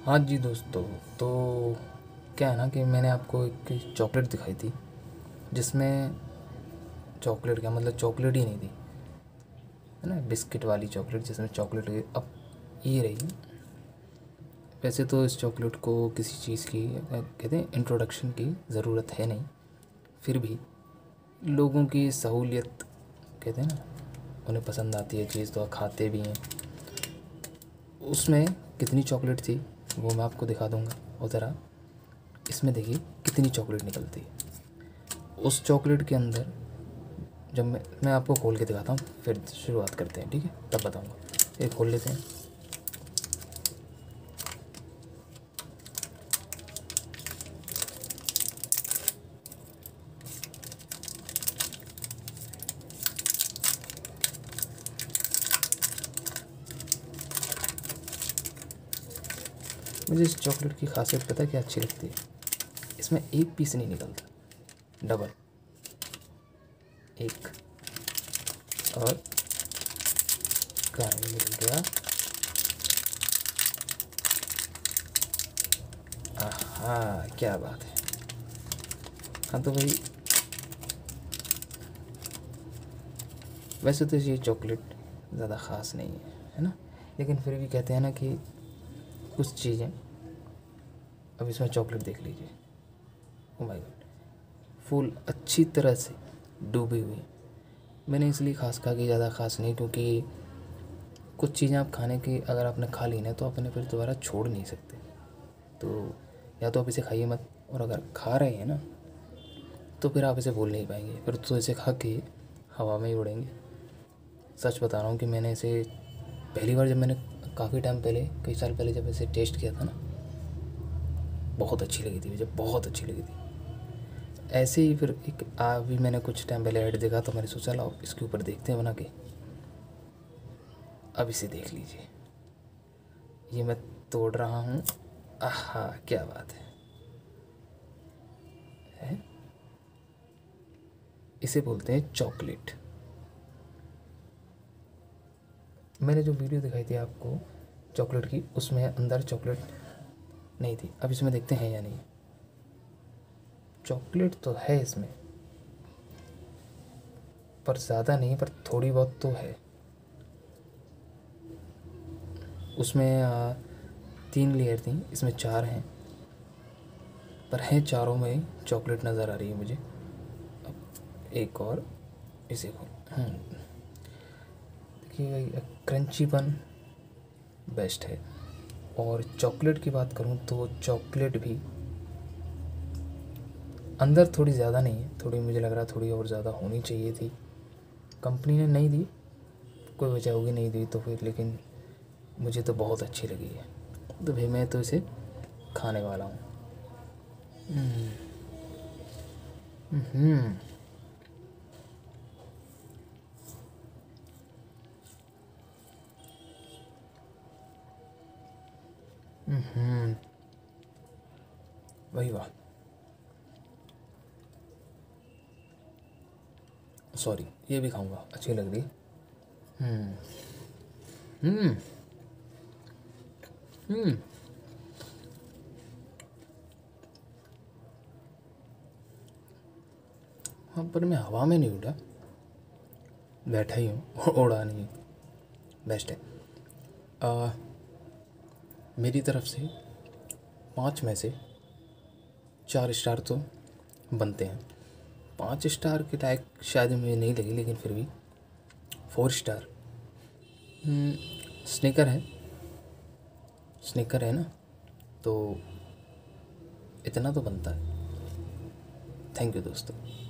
हाँ जी दोस्तों, तो क्या है ना कि मैंने आपको एक चॉकलेट दिखाई थी जिसमें चॉकलेट क्या मतलब चॉकलेट ही नहीं थी, है ना, बिस्किट वाली चॉकलेट जिसमें चॉकलेट अब ये रही। वैसे तो इस चॉकलेट को किसी चीज़ की कहते हैं इंट्रोडक्शन की ज़रूरत है नहीं, फिर भी लोगों की सहूलियत कहते हैं ना, उन्हें पसंद आती है चीज़ तो खाते भी हैं। उसमें कितनी चॉकलेट थी वो मैं आपको दिखा दूंगा, और ज़रा इसमें देखिए कितनी चॉकलेट निकलती है उस चॉकलेट के अंदर। जब मैं आपको खोल के दिखाता हूँ फिर शुरुआत करते हैं, ठीक है, तब बताऊँगा। ये खोल लेते हैं। मुझे इस चॉकलेट की खासियत पता है क्या अच्छी लगती है, इसमें एक पीस नहीं निकलता, डबल एक और कहाँ निकल गया। हाँ क्या बात है। हाँ तो भाई वैसे तो ये चॉकलेट ज़्यादा ख़ास नहीं है ना, लेकिन फिर भी कहते हैं ना कि कुछ चीज़ें। अब इसमें चॉकलेट देख लीजिए, ओ माय गॉड, फुल अच्छी तरह से डूबी हुई। मैंने इसलिए खास कहा कि ज़्यादा ख़ास नहीं, क्योंकि कुछ चीज़ें आप खाने की अगर आपने खा ली ना तो अपने फिर दोबारा छोड़ नहीं सकते। तो या तो आप इसे खाइए मत, और अगर खा रहे हैं ना तो फिर आप इसे भूल नहीं पाएंगे, फिर तो इसे खा के हवा में ही उड़ेंगे। सच बता रहा हूँ कि मैंने इसे पहली बार जब मैंने काफ़ी टाइम पहले, कई साल पहले जब इसे टेस्ट किया था ना, बहुत अच्छी लगी थी मुझे, बहुत अच्छी लगी थी। ऐसे ही फिर एक अभी मैंने कुछ टाइम पहले ऐड देखा तो मैंने सोचा लाओ इसके ऊपर देखते हैं बना के। अब इसे देख लीजिए, ये मैं तोड़ रहा हूँ। आहा क्या बात है? इसे बोलते हैं चॉकलेट। मैंने जो वीडियो दिखाई थी आपको चॉकलेट की, उसमें अंदर चॉकलेट नहीं थी। अब इसमें देखते हैं या नहीं। चॉकलेट तो है इसमें, पर ज़्यादा नहीं, पर थोड़ी बहुत तो है। उसमें 3 लेयर थी, इसमें 4 हैं, पर हैं चारों में चॉकलेट नज़र आ रही है मुझे। अब एक और इसे खोल, देखिए क्रंचीपन बेस्ट है। और चॉकलेट की बात करूँ तो चॉकलेट भी अंदर थोड़ी ज़्यादा नहीं है, थोड़ी मुझे लग रहा थोड़ी और ज़्यादा होनी चाहिए थी। कंपनी ने नहीं दी, कोई वजह होगी नहीं दी तो फिर, लेकिन मुझे तो बहुत अच्छी लगी है, तो भाई मैं तो इसे खाने वाला हूँ। हम्म वही वाह, सॉरी, ये भी खाऊंगा, अच्छी लग रही है। हम्म हम्म हम्म हाँ, पर मैं हवा में नहीं उड़ा, बैठा ही हूँ उड़ा नहीं। बेस्ट है। आ, मेरी तरफ से 5 में से 4 स्टार तो बनते हैं। 5 स्टार के लायक शायद मुझे नहीं लगी, लेकिन फिर भी 4 स्टार। स्निकर है, स्निकर है ना, तो इतना तो बनता है। थैंक यू दोस्तों।